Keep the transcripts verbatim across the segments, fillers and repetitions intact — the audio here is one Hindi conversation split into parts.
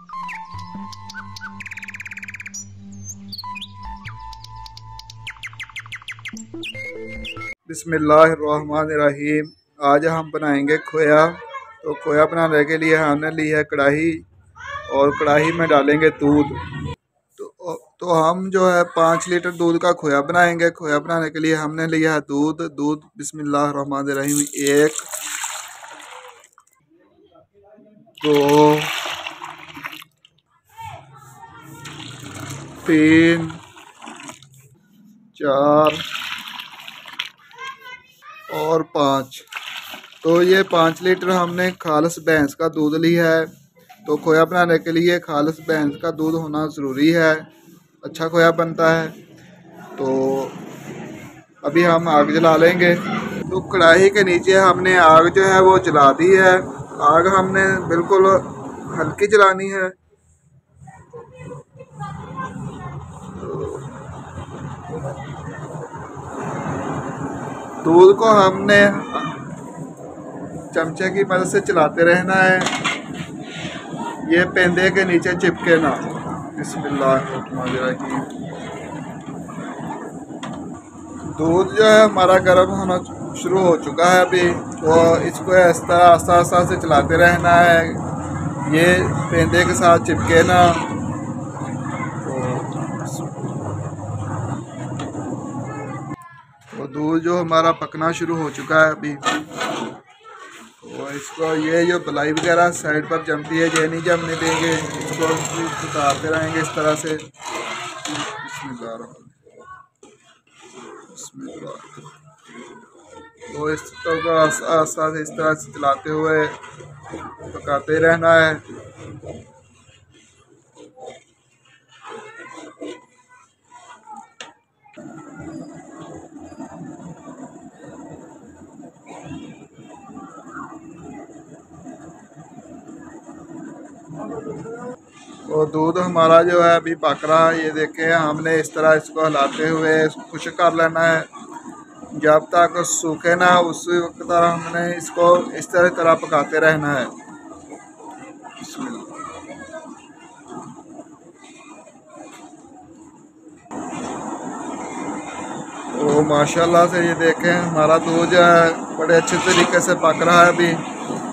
बिस्मिल्लाहिर्रहमानिर्रहीम। आज हम बनाएंगे खोया। तो खोया बनाने के लिए हमने ली है कढ़ाई और कढ़ाई में डालेंगे दूध। तो तो हम जो है पाँच लीटर दूध का खोया बनाएंगे। खोया बनाने के लिए हमने लिया है दूध दूध बिस्मिल्लाहिर्रहमानिर्रहीम। एक, दो, तीन, चार और पाँच। तो ये पाँच लीटर हमने खालिस भैंस का दूध लिया है। तो खोया बनाने के लिए खालिस भैंस का दूध होना ज़रूरी है, अच्छा खोया बनता है। तो अभी हम आग जला लेंगे। तो कढ़ाई के नीचे हमने आग जो है वो जला दी है। आग हमने बिल्कुल हल्की जलानी है। दूध को हमने चमचे की मदद से चलाते रहना है, ये पेंदे के नीचे चिपके ना। बिस्मिल्लाहिर्रहमानिर्रहीम। दूध जो है हमारा गर्म होना शुरू हो चुका है अभी। तो इसको आस्ता आस्ता आस्ता से चलाते रहना है, ये पेंदे के साथ चिपके ना। तो दूध जो हमारा पकना शुरू हो चुका है अभी। तो इसको ये जो बलाई वगैरह साइड पर जमती है ये नहीं जमने देंगे, इसको उतारते रहेंगे इस तरह से। तो इसको आस्ता से इस तरह से चलाते हुए पकाते रहना है। तो दूध हमारा जो है अभी पक रहा है, ये देखें। हमने इस तरह इसको हिलाते हुए खुश्क कर लेना है जब तक सूखे ना, उस वक्त तक हमने इसको इस तरह तरह पकाते रहना है। तो माशाल्लाह से ये देखें हमारा दूध जो है बड़े अच्छे तरीके से पक रहा है अभी।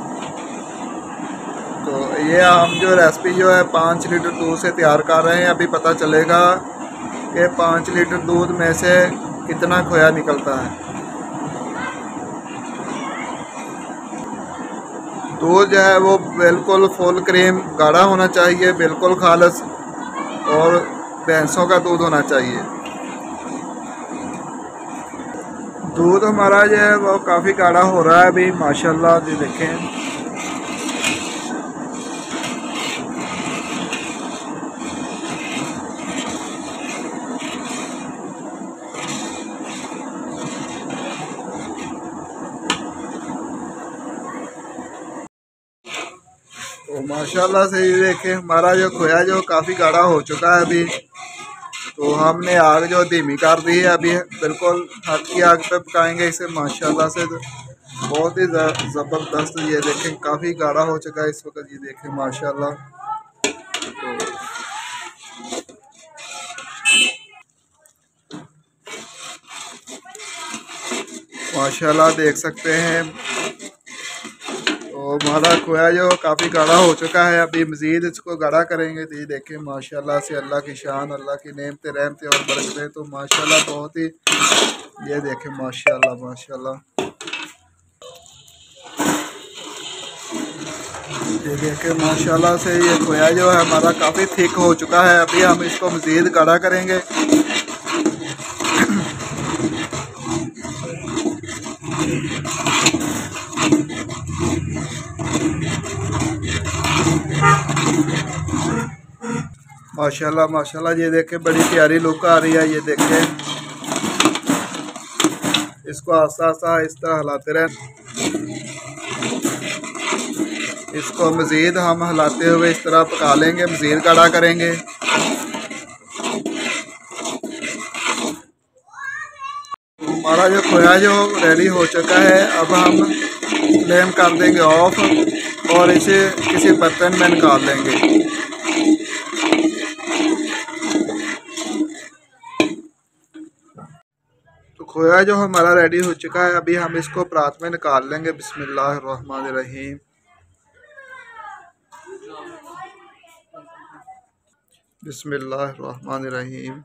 तो ये हम जो रेसिपी जो है पाँच लीटर दूध से तैयार कर रहे हैं। अभी पता चलेगा कि पाँच लीटर दूध में से कितना खोया निकलता है। दूध जो है वो बिल्कुल फुल क्रीम गाढ़ा होना चाहिए, बिल्कुल खालिस, और भैंसों का दूध होना चाहिए। दूध हमारा जो है वो काफ़ी गाढ़ा हो रहा है अभी माशाल्लाह। जी देखें तो माशाल्लाह से ये देखें हमारा जो खोया जो काफ़ी गाढ़ा हो चुका है अभी। तो हमने आग जो धीमी कर दी है अभी, बिल्कुल हल्की आग पे पकाएंगे इसे माशाल्लाह से। तो बहुत ही ज़बरदस्त ये देखें काफ़ी गाढ़ा हो चुका है इस वक्त, ये देखें माशाल्लाह। तो माशाल्लाह देख सकते हैं। तो हमारा खोया जो काफ़ी गाढ़ा हो चुका है, अभी मज़ीद इसको गाढ़ा करेंगे। तो ये देखें माशाल्लाह से अल्लाह की शान, अल्लाह की नेमतें रहमतें और बरकतें। तो माशाल्लाह बहुत ही, ये देखें माशाल्लाह माशाल्लाह। ये देखें माशाल्लाह से ये खोया जो है हमारा काफ़ी थिक हो चुका है। अभी हम इसको मज़ीद गाढ़ा करेंगे। माशाल्लाह माशाल्लाह ये देखें बड़ी प्यारी लुक आ रही है। ये देखें इसको आस्ता आस्ता इस तरह हिलाते रहें। इसको मज़ीद हम हिलाते हुए इस तरह पका लेंगे, मज़ीद गाढ़ा करेंगे। हमारा जो खोया जो रेडी हो चुका है, अब हम फ्लेम कर देंगे ऑफ और इसे किसी बर्तन में निकाल लेंगे। खोया जो हमारा रेडी हो चुका है, अभी हम इसको परात में निकाल लेंगे। बिस्मिल्लाहिर्रहमानिर्रहीम। बिस्मिल्लाहिर्रहमानिर्रहीम।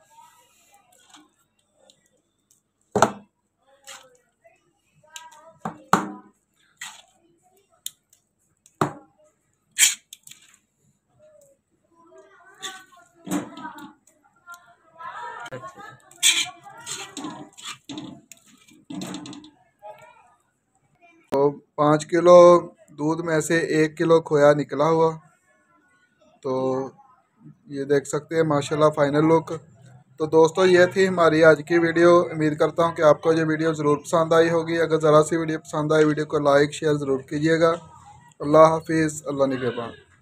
तो पाँच किलो दूध में से एक किलो खोया निकला हुआ, तो ये देख सकते हैं माशाल्लाह फाइनल लुक। तो दोस्तों ये थी हमारी आज की वीडियो। उम्मीद करता हूँ कि आपको ये वीडियो ज़रूर पसंद आई होगी। अगर ज़रा सी वीडियो पसंद आई, वीडियो को लाइक शेयर ज़रूर कीजिएगा। अल्लाह हाफिज़, अल्लाह निगहबान।